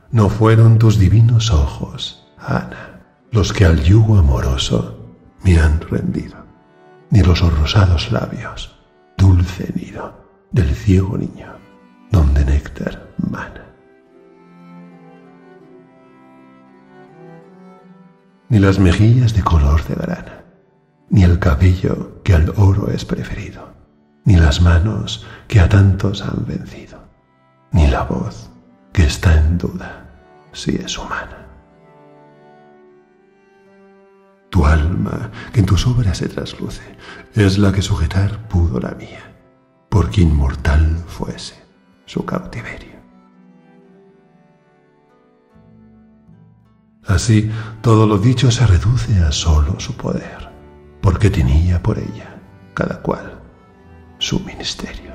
No fueron tus divinos ojos, Ana, los que al yugo amoroso me han rendido, ni los rosados labios, dulce nido del ciego niño, donde néctar mana. Ni las mejillas de color de grana, ni el cabello que al oro es preferido, ni las manos que a tantos han vencido, ni la voz que está en duda si es humana. Tu alma, que en tus obras se trasluce, es la que sujetar pudo la mía, porque inmortal fuese su cautiverio. Así, todo lo dicho se reduce a solo su poder, porque tenía por ella cada cual su ministerio.